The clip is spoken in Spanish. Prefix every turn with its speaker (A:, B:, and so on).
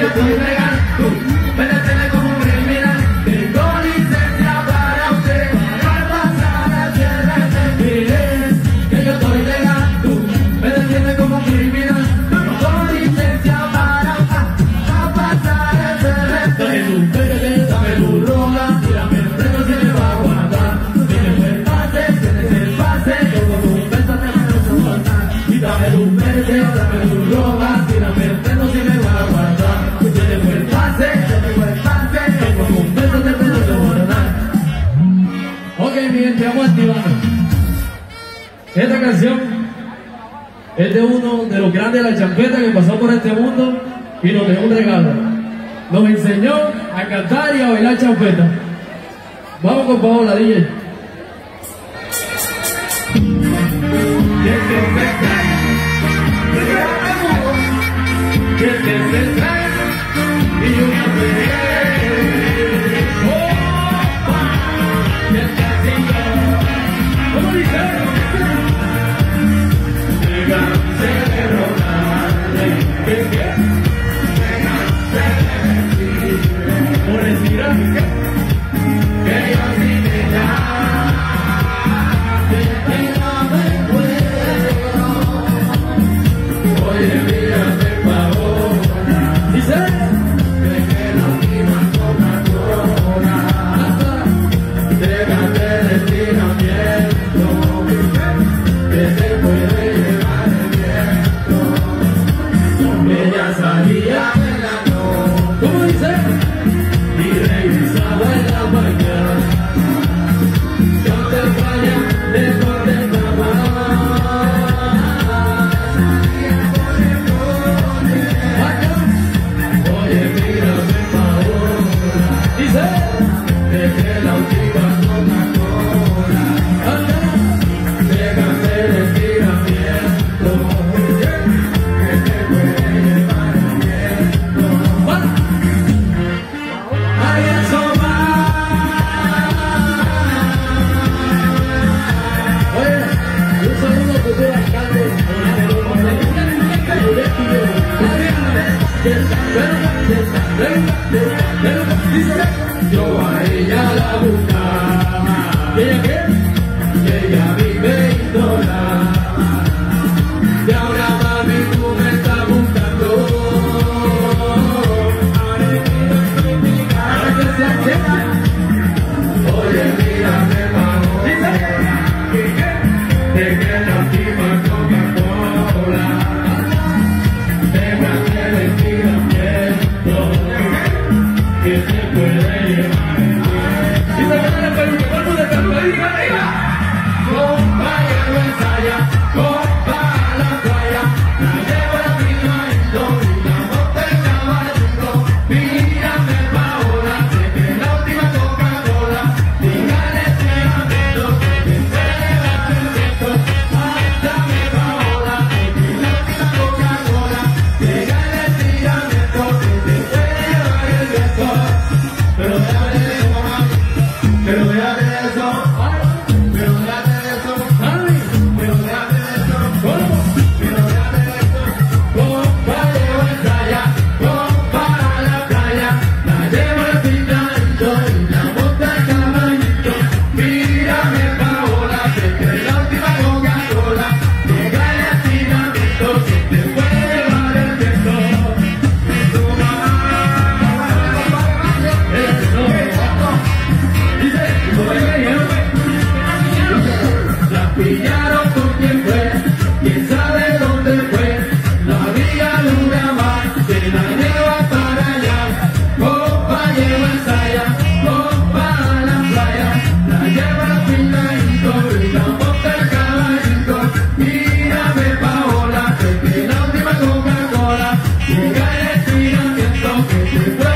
A: estoy legal, tú me detienes como un criminal. Tengo licencia para usted, para pasar el CRT. Diles que yo estoy legal, tú me detienes como un criminal. Tengo licencia para pasar el CRT. Dame tu verde, dame tu roja, tírame el freno si me va a aguantar. Tienes el pase, todo tu beso te me lo soportar. Y dame tu verde, dame tu roja, tírame el freno si me va a aguantar. Tienes el pase, todo tu beso te me lo soportar. Ok, mi gente, vamos activando. Esta canción es de uno de los grandes de la champeta que pasó por este mundo y nos dejó un regalo. Nos enseñó a cantar y a bailar champeta. Vamos con Paola, DJ. Yo a ella la buscaba, ¿y ella qué? Y ella a mí me ignoraba. Y ahora mami tú me estás buscando. Ahora que se acepta. Oye, mírame bajo. De que la última Coca-Cola déjate vestir abierto, que se puede llevar el tiempo. Y se gana la peluca, todo el mundo está arriba, arriba. Compa, ya lo ensaya, compa a la playa, la llevo la prima y la botella barrico. Mírame Paola, sé que es la última Coca-Cola, dígale si es amigo, que se puede llevar el viento. Ándame Paola, sé que es la última Coca-Cola, dígale si es amigo, que se puede llevar el viento. Pero déjame de eso, mamá. Pero déjame de eso. Pero déjame de eso. Pero déjame de eso. ¿Cómo? Pero déjame de eso. Compa, llevo ensaya. Compa a la playa. La llevo al pintadito y la bota al caballito. Mírame Paola, sé que es la última Coca-Cola. Llegale al tiramiento que te puede llevar el viento. Tu mamá. La pillaron con quien fue, quién sabe dónde fue. La vía luna más, que la lleva para allá. Compa lleva ensaya, compa a la playa. La lleva al pintadito y la bota al caballito. Mírame Paola, sé que la última Coca-Cola llega el estiramiento que te puede